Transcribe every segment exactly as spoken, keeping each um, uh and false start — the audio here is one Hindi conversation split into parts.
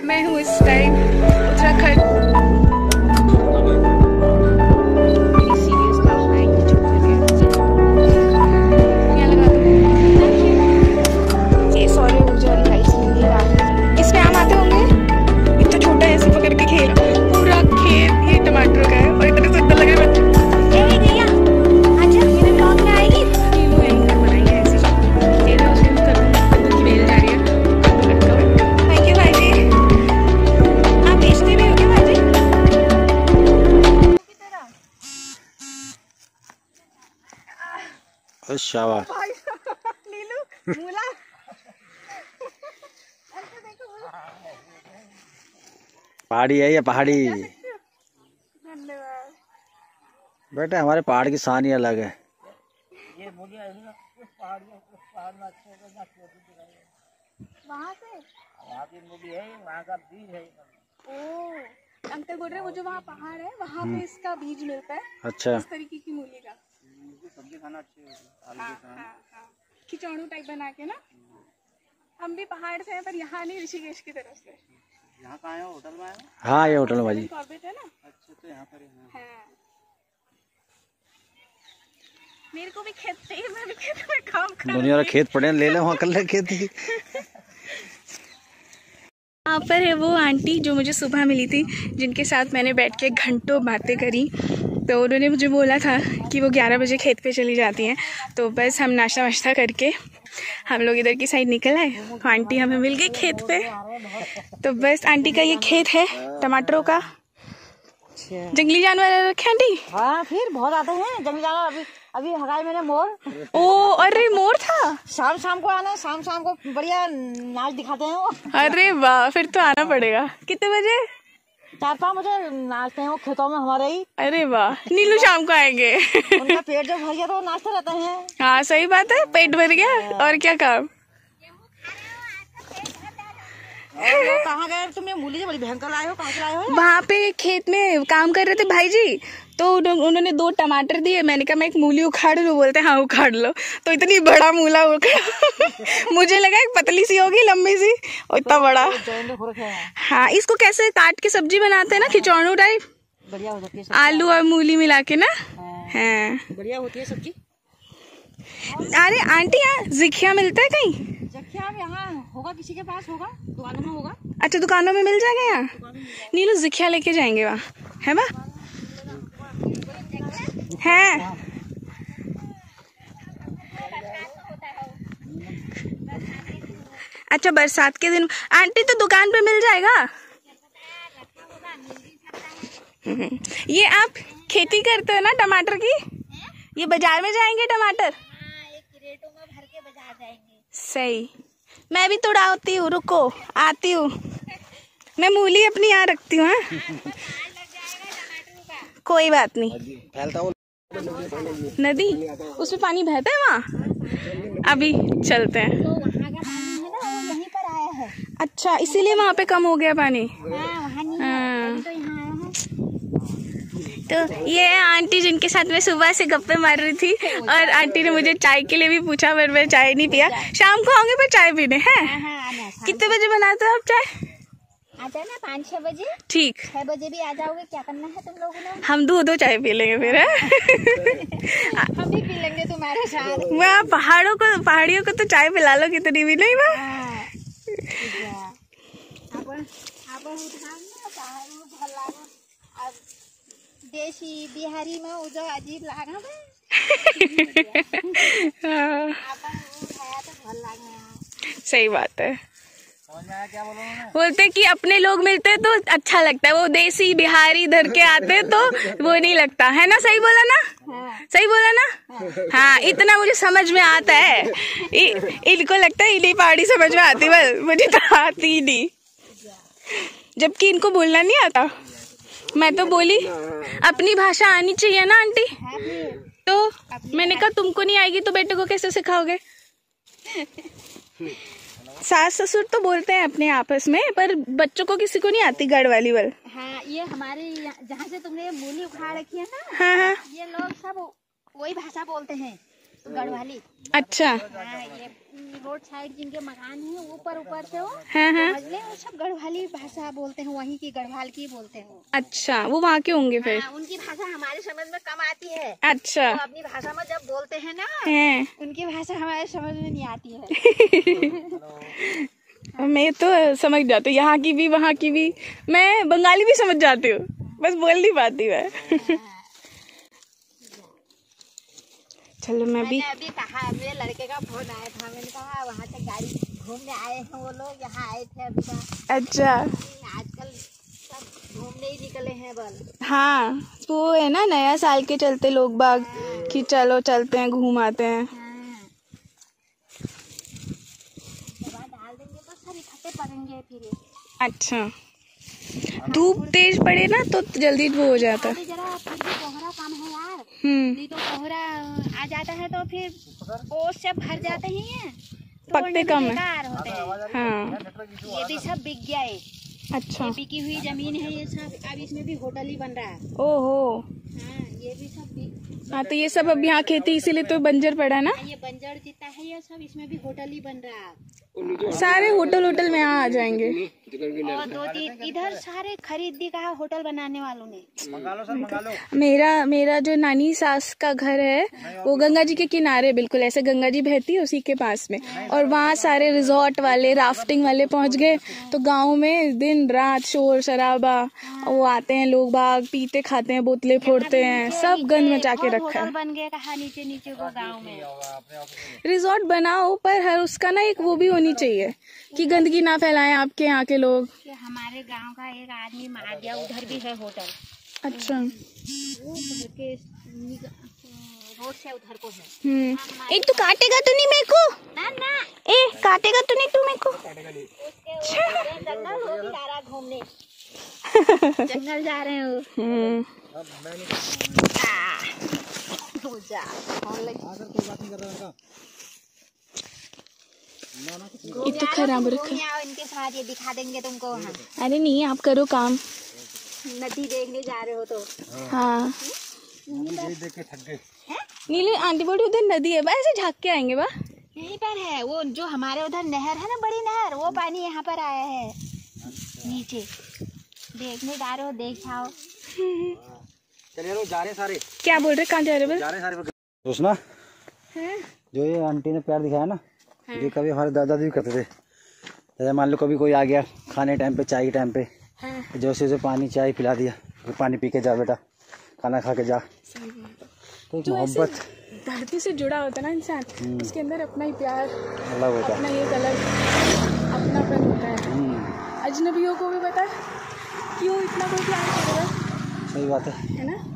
मैं हूँ इस टाइम उत्तराखंड। इसमें आम आते होंगे, इतना छोटा ऐसे पकड़ के खेल, पूरा खेत ये टमाटर का है और इतने सुंदर लग रहे हैं। शाबाश नीलू मूला पहाड़ी है ये पहाड़ी। धन्यवाद बेटा, हमारे पहाड़ की शान ही अलग है। ये मूली है ना, उस पहाड़ में उस पहाड़ में अच्छे से ना वहाँ से वहाँ की मूली है, वहाँ का बीज है। ओ अंकल बोल रहे हैं वो जो वहाँ पहाड़ है वहाँ पे इसका बीज मिलता है। अच्छा, इस तरीके की मूली का सब्जी खाना अच्छी होती है, आलू के साथ। हाँ, हाँ। खिचौड़ू टाइप बना के ना। हम भी पहाड़ से हैं पर यहाँ नहीं, ऋषिकेश की तरफ से। यहाँ कहाँ है, होटल में है? हाँ ये होटल में भाजी। कॉर्बेट है ना। अच्छा, तो यहाँ पर है। हाँ। मेरे को भी खेत चाहिए, मैं भी खेत में काम करूँगी। दुनिया का खेत पड़े ले ले वहाँ कर ले खेत की। यहाँ पर है वो आंटी जो मुझे सुबह मिली थी, जिनके साथ मैंने बैठ के घंटों बातें करी। तो उन्होंने मुझे बोला था कि वो ग्यारह बजे खेत पे चली जाती हैं। तो बस हम नाश्ता वाश्ता करके हम लोग इधर की साइड निकल आए। तो आंटी हमें मिल गई खेत पे। तो बस आंटी का ये खेत है टमाटरों का। जंगली जानवर रखे आंटी? हाँ, फिर बहुत आते हैं जंगली जानवर। अभी अभी हगाई मैंने मोर। ओ अरे मोर था। शाम शाम को आना, शाम शाम को बढ़िया नाच दिखाते हैं वो। अरे वाह, फिर तो आना पड़ेगा। कितने बजे? चार पाँच बजे नाचते हैं वो खेतों में हमारे ही। अरे वाह, नीलू शाम को आएंगे। उनका पेट जब भर गया तो वो नाचते रहते हैं। हाँ सही बात है, पेट भर गया और क्या काम। कहाँ गए तुम? ये मूली बड़ी भयंकर लाए हो, कहाँ से लाए हो? वहाँ पे खेत में काम कर रहे थे भाई जी, तो उन्होंने दो टमाटर दिए। मैंने कहा मैं एक मूली उखाड़ लूं, बोलते हाँ उखाड़ लो। तो इतनी बड़ा मूला उखाड़ा। मुझे लगा एक पतली सी होगी, लंबी सी, और इतना बड़ा। हाँ, इसको कैसे काट के सब्जी बनाते हैं ना, खिचौड़ू टाइप। बढ़िया हो जाती है, आलू और मूली मिला के ना। हाँ बढ़िया होती है सब्जी। अरे आंटी, यहाँ जिखिया मिलता है कहीं? जखिया यहाँ होगा, किसी के पास होगा, दुकानों में होगा। अच्छा, दुकानों में मिल जाएगा यहाँ। नीलू जिखिया लेके जाएंगे वहाँ, है बा है। अच्छा, बरसात के दिन आंटी तो दुकान पे मिल जाएगा। ये आप खेती करते हो ना टमाटर की? ये बाजार में जाएंगे टमाटर? क्रेटों में भर के बाजार जाएंगे। सही, मैं भी तोड़ाती हूँ, रुको आती हूँ। मैं मूली अपनी यहाँ रखती हूँ। कोई बात नहीं। नदी, उसमें पानी बहता है वहाँ? अभी चलते हैं। तो वहाँ का पानी है ना, वो यहीं पर आया है। अच्छा, इसीलिए वहाँ पे कम हो गया पानी। हाँ, वहाँ नहीं है, तो यहाँ आया है। तो ये है आंटी जिनके साथ मैं सुबह से गप्पे मार रही थी, और आंटी ने मुझे चाय के लिए भी पूछा, पर मैं चाय नहीं पिया। शाम को आऊंगे पर चाय पीने हैं। कितने बजे बनाते हो आप चाय? आ जाना पाँच छह बजे। ठीक, छह बजे भी आ जाओगे। क्या करना है तुम लोगों ने? हम दो दो चाय पी लेंगे फिर। हम भी पी लेंगे तुम्हारे साथ। वहाँ पहाड़ों को पहाड़ियों को तो चाय पिला लो, कितनी भी नहीं। वहाँ देसी बिहारी में वो जो अजीब लागा सही बात है। समझ में आया क्या बोला उन्होंने? बोलते कि अपने लोग मिलते हैं तो अच्छा लगता है, वो देसी बिहारी इधर के आते हैं तो वो नहीं लगता है ना। सही बोला ना? हाँ। सही बोला ना? हाँ, हाँ, इतना मुझे समझ में आता है। इ, इनको लगता है इन्हीं पहाड़ी समझ में आती, बस मुझे तो आती ही नहीं, जबकि इनको बोलना नहीं आता। मैं तो बोली अपनी भाषा आनी चाहिए ना आंटी। तो मैंने कहा तुमको नहीं आएगी तो बेटे को कैसे सिखाओगे? सास ससुर तो बोलते हैं अपने आपस में, पर बच्चों को किसी को नहीं आती गढ़ वाली बल। हाँ, ये हमारे जहाँ से तुमने मूली उखाड़ रखी है ना, हाँ हाँ, ये लोग सब वही भाषा बोलते हैं। गढ़वाली। अच्छा। हाँ, ये रोड साइड जिनके मकान है ऊपर ऊपर से वो हाँ हाँ। समझ ले, वो सब गढ़वाली भाषा बोलते हैं, वहीं की गढ़वाल की बोलते हैं। अच्छा, वो वहाँ के होंगे फिर। हाँ, उनकी भाषा हमारे समझ में कम आती है। अच्छा। तो अपनी भाषा में जब बोलते हैं ना, हैं। उनकी भाषा हमारे समझ में नहीं आती है। मैं तो समझ जाती हूँ, यहाँ की भी वहाँ की भी। मैं बंगाली भी समझ जाती हूँ, बस बोल नहीं पाती मैं। चलो मैं भी। मैंने अभी कहा, मेरे लड़के का फोन आया था, मैंने कहा वहाँ से गाड़ी घूमने आए हैं वो लोग, यहाँ आए थे अभी का। अच्छा। आजकल सब घूमने ही निकले हैं बल। हाँ, वो है ना नया साल के चलते लोग बाग कि चलो चलते हैं घूम आते हैं। डाल देंगे तो सब इकट्ठे पड़ेंगे फिर। अच्छा, धूप तेज पड़े ना तो जल्दी वो हो जाता है। जरा फिर भी कोहरा कम है यार, हम्म। नहीं तो कोहरा आ जाता है तो फिर ओस से भर जाते हैं, पकते कम है। बेकार होते हैं। हाँ। ये भी सब बिक गया है। अच्छा। ये बिकी हुई जमीन है ये सब, अब इसमें भी होटल ही बन रहा है। ओहो। हाँ, ये भी सब बिक। हाँ, तो ये सब अब यहाँ खेती इसीलिए तो बंजर पड़ा ना। ये बंजर जितना है ये सब, इसमें भी होटल ही बन रहा है। सारे होटल होटल में यहाँ आ जाएंगे। और दो तीन इधर सारे खरीद भी कहा होटल बनाने वालों ने। मेरा मेरा जो नानी सास का घर है वो गंगा जी के किनारे, बिल्कुल ऐसे गंगा जी बहती है उसी के पास में। और वहाँ सारे रिजॉर्ट वाले, राफ्टिंग वाले पहुँच गए। तो गांव में दिन रात शोर शराबा, वो आते हैं लोग बाग, पीते खाते हैं, बोतलें फोड़ते हैं, सब गंद मचा के रखा है। बन गया कहा नीचे नीचे को गाँव में। रिजॉर्ट बनाओ पर हर उसका ना एक वो भी होनी चाहिए कि गंदगी ना फैलाएं आपके यहाँ के लोग। हमारे गांव का एक आदमी मार दिया, उधर भी है होटल। अच्छा। वो घर के रोड से उधर को है। हम्म। एक तो काटेगा तो नहीं मेरे को? ना ना, ए काटेगा तो नहीं तू मेरे को? उसके जंगल हो भी जा रहा घूमने। जंगल जा रहे हो। हम्म। ये तो खराब रखा। इनके साथ ये दिखा देंगे तुमको वहाँ। अरे नहीं, आप करो काम। नदी देखने जा रहे हो तो। हाँ। नीले आंटी बोली उधर नदी है, बस ऐसे झाँक के आएंगे बा। यहीं पर है वो, जो हमारे उधर नहर है ना, बड़ी नहर, वो पानी यहाँ पर आया है नीचे। देखने जा रहे हो, देख आओ। चलिए जा रहे सारे। क्या बोल रहे, कहाँ जा रहे? जा रहे सारे। सुना, जो ये आंटी ने प्यार दिखाया ना, ये कभी हमारे दादा भी करते थे। जैसे मान लो कभी कोई आ गया खाने टाइम पे, चाय के टाइम पे, जैसे उसे पानी चाय पिला दिया, पानी पी के जा बेटा, खाना खा के जा। तो मोहब्बत धरती से जुड़ा होता है ना इंसान, उसके अंदर अपना ही प्यार अलग होता है, अपना एक अलग अपनापन होता है। अजनबियों को भी पता है क्यों इतना कोई प्यार करेगा। सही बात है, है ना।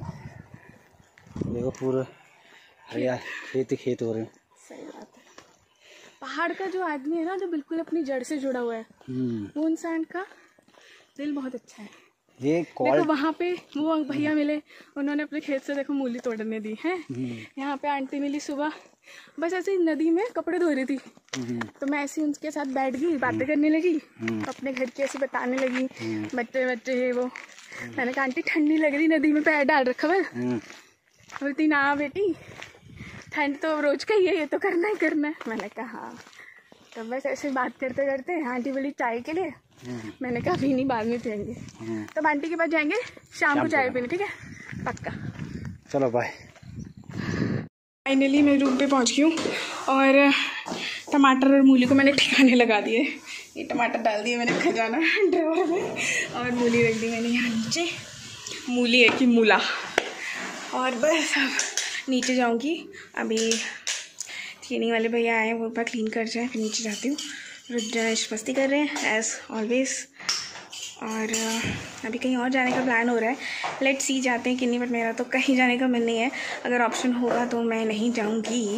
देखो पूरा हरिया खेत ही खेत हो रहे हैं। सही बात है। पहाड़ का जो आदमी है ना, जो बिल्कुल अपनी जड़ से जुड़ा हुआ है, वो इंसान का दिल बहुत अच्छा है। ये देखो वहाँ पे वो भैया मिले, उन्होंने अपने खेत से देखो मूली तोड़ने दी है। यहाँ पे आंटी मिली सुबह, बस ऐसे ही नदी में कपड़े धो रही थी, तो मैं ऐसे उनके साथ बैठ गई, बातें करने लगी, अपने घर की ऐसी बताने लगी, बच्चे बच्चे है वो। मैंने कहा आंटी ठंडी लग रही, नदी में पैर डाल रखा है। बोलती ना बेटी, ठंड तो रोज का ही है, ये तो करना ही करना है। मैंने कहा हाँ। तो बस ऐसे बात करते करते आंटी बोली चाय के लिए, मैंने कहा अभी नहीं, बाद में पियेंगे। तब आंटी के पास जाएंगे शाम को चाय पीने, ठीक है पक्का। चलो बाय। फाइनली मैं रूम पे पहुंच गई हूँ और टमाटर और मूली को मैंने ठिकाने लगा दिए। ये टमाटर डाल दिए मैंने खजाना ड्रावर में, और मूली रख दी मैंने यहाँ नीचे। मूली है कि मूला। और बस अब नीचे जाऊँगी। अभी क्लीनिंग वाले भैया आए हैं, वो ऊपर क्लीन कर जाए, फिर नीचे जाती हूँ। रुद्रांश मस्ती कर रहे हैं एज ऑलवेज। और अभी कहीं और जाने का प्लान हो रहा है, लेट सी जाते हैं कि नहीं, बट मेरा तो कहीं जाने का मन नहीं है। अगर ऑप्शन होगा तो मैं नहीं जाऊंगी।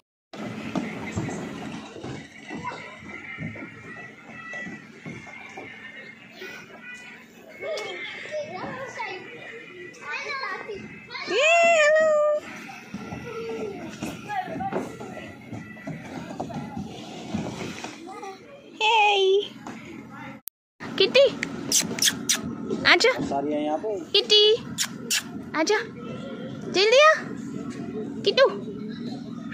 किट्टी आजा, सारी है यहाँ पे। किट्टी आजा, जल्दी आ किट्टू।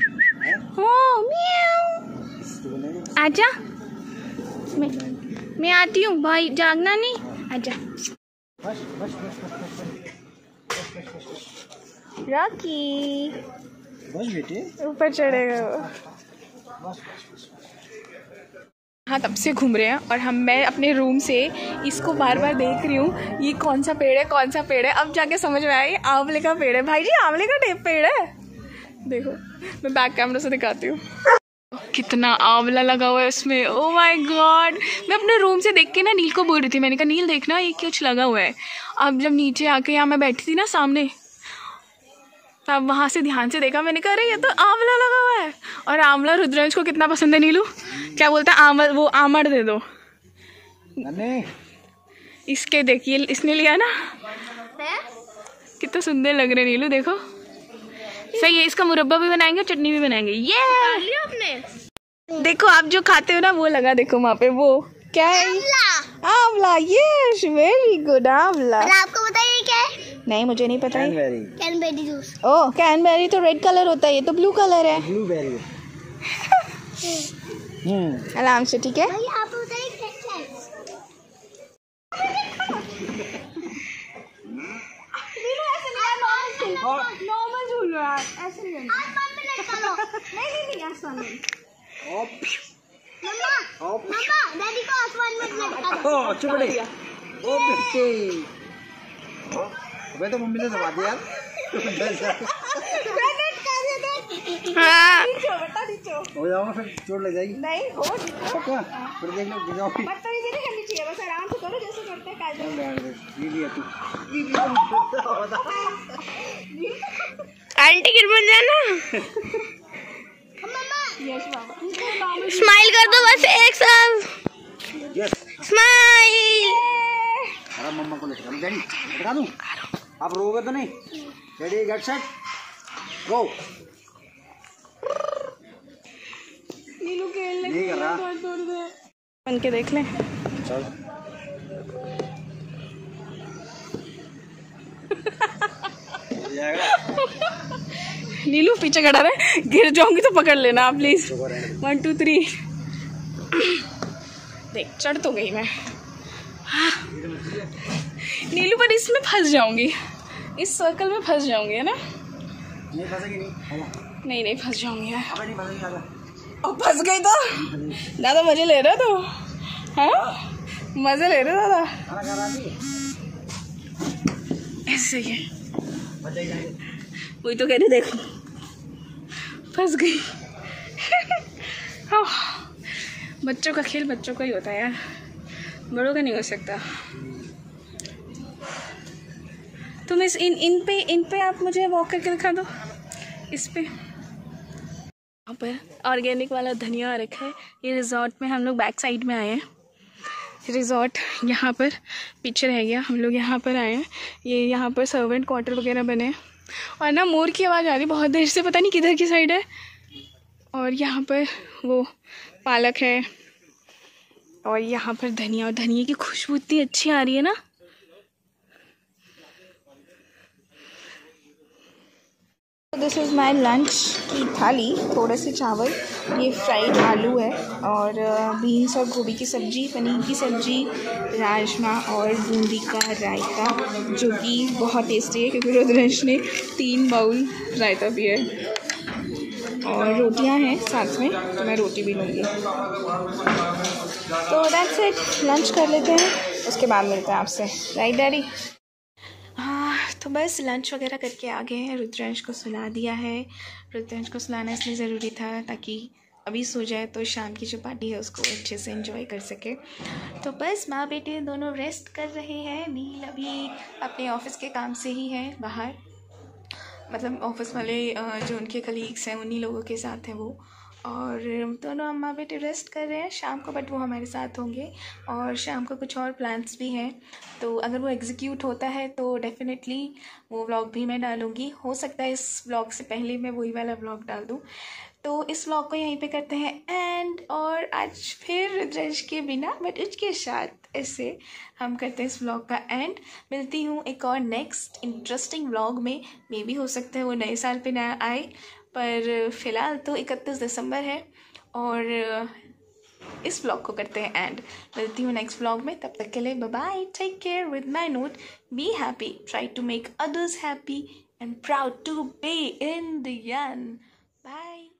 ओ म्याऊ, आजा, मैं मैं आती हूँ भाई, जागना नहीं, आजा। रॉकी बस बेटे, ऊपर चढ़ेगा वो। हाँ, तब से घूम रहे हैं और हम मैं अपने रूम से इसको बार बार देख रही हूँ, ये कौन सा पेड़ है कौन सा पेड़ है। अब जाके समझ में आया ये आंवले का पेड़ है। भाई जी आंवले का टेप पेड़ है, देखो मैं बैक कैमरा से दिखाती हूँ कितना आंवला लगा हुआ है इसमें। ओ माय गॉड, मैं अपने रूम से देख के ना नील को बोल रही थी, मैंने कहा नील देखना ये कुछ लगा हुआ है। अब जब नीचे आके यहाँ मैं बैठी थी ना सामने, तब वहाँ से ध्यान से देखा, मैंने कहा अरे ये तो आंवला लगा हुआ है। और आंवला रुद्रांश को कितना पसंद है नीलू, क्या बोलता है आंवल, वो आमड़ दे दो इसके, देखिए इसने लिया ना, कितना सुंदर लग रहे नीलू, देखो सही है। इसका मुरब्बा भी बनाएंगे, चटनी भी बनाएंगे। ये आपने देखो, आप जो खाते हो ना वो लगा, देखो वहाँ पे वो क्या है, आंवला। यस, वेरी गुड, आंवला। आपको बताइए क्या है? नहीं मुझे नहीं पता है। Cranberry juice. ओह, कैनबेरी तो रेड कलर होता है, ये तो ब्लू कलर है। ब्लूबेरी। हम्म, आराम से, ठीक है। आप बताइए क्या है? नॉर्मल झूल रहा है, ऐसे नहीं। आसमान में लटका लो। नहीं नहीं नहीं, आसमान में। मम्मा, मम्मा, डैडी को आसमान में लटका दो। ओ चुप रही, ओ बेटे, अबे तो मम्मी ने दबा दिया। हाँ, हो जाओ फिर चोट लग जाएगी। नहीं हो, पक्का, फिर देख लो गिर जाओगी। बदतमीजी नहीं करनी चाहिए, बस आराम से करो जैसे करते हैं काजल। ये लिया तू, आंटी गिर मत जाना। स्माइल कर दो बस एक साथ, स्माइल। अरे मम्मा को लटका दूं, डैडी लटका दूं, आप रोगे तो नहीं? Ready get set go. Neelu खेलने नहीं कर रहा, बन के देख ले। चल नीलू पीछे खड़ा रहे, गिर जाऊंगी तो पकड़ लेना आप प्लीज। वन टू थ्री, देख चढ़ तो गई मैं। हाँ। नीलू पर इसमें फंस जाऊंगी, इस सर्कल में फंस जाऊंगी, है ना? नहीं फंसेगी, नहीं नहीं नहीं फंस जाऊंगी यार। अबे नहीं फंसेगी, आजा। और फंस गई तो दादा मजे ले रहा तो, हाँ मजे ले रहे दादा। खाना खा रहा थी, ऐसे ही बच जाएगी। वही तो कह रही, देखो फंस गई। बच्चों का खेल बच्चों का ही होता है यार, बड़ों का नहीं हो सकता। तुम इस इन इन पे इन पे आप मुझे वॉक करके दिखा दो, इस पे। यहाँ पर ऑर्गेनिक वाला धनिया रखा है। ये रिजॉर्ट में हम लोग बैक साइड में आए हैं, रिजॉर्ट यहाँ पर पीछे रह गया, हम लोग यहाँ पर आए हैं। ये यहाँ पर सर्वेंट क्वार्टर वगैरह बने हैं। और ना मोर की आवाज़ आ रही बहुत देर से, पता नहीं किधर की साइड है। और यहाँ पर वो पालक है, और यहाँ पर धनिया, और धनिया की खुशबू इतनी अच्छी आ रही है ना। दिस इज़ माई लंच की थाली, थोड़े से चावल, ये फ्राइड आलू है, और बीन्स और गोभी की सब्ज़ी, पनीर की सब्ज़ी, राजमा और बूंदी का रायता, जो कि बहुत टेस्टी है क्योंकि रुद्रांश ने तीन बाउल रायता पिया है। और रोटियां हैं साथ में, तो मैं रोटी भी लूँगी। तो दैट्स इट, लंच कर लेते हैं, उसके बाद मिलते हैं आपसे, राइट डैडी? हाँ, तो बस लंच वगैरह करके आ गए हैं। रुद्रांश को सुला दिया है। रुद्रांश को सुलाना इसलिए ज़रूरी था ताकि अभी सो जाए तो शाम की जो पार्टी है उसको अच्छे से एंजॉय कर सके। तो बस माँ बेटे दोनों रेस्ट कर रहे हैं। नील अभी अपने ऑफिस के काम से ही है बाहर, मतलब ऑफिस वाले जो उनके कलीग्स हैं उन्हीं लोगों के साथ हैं वो, और दोनों अम्मा बेटे रेस्ट कर रहे हैं शाम को, बट वो हमारे साथ होंगे। और शाम को कुछ और प्लान्स भी हैं, तो अगर वो एग्जीक्यूट होता है तो डेफिनेटली वो व्लॉग भी मैं डालूँगी। हो सकता है इस व्लॉग से पहले मैं वही वाला व्लॉग डाल दूँ। तो इस व्लॉग को यहीं पे करते हैं एंड, और आज फिर रुद्रांश के बिना बट उसके साथ ऐसे हम करते हैं इस व्लॉग का एंड। मिलती हूँ एक और नेक्स्ट इंटरेस्टिंग व्लॉग में। मे भी हो सकता है वो नए साल पे ना आए, पर फ़िलहाल तो इकतीस दिसंबर है और इस ब्लॉग को करते हैं एंड। मिलती हूँ नेक्स्ट ब्लॉग में, तब तक के लिए bye bye, take care with my note, be happy, try to make others happy and proud to be Indian. Bye.